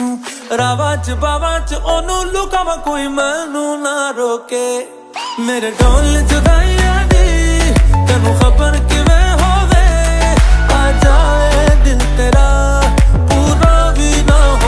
रावां च बावां च ओनू लुकावां कोई मैनू ना रोके मेरे ढोल जुदाइयां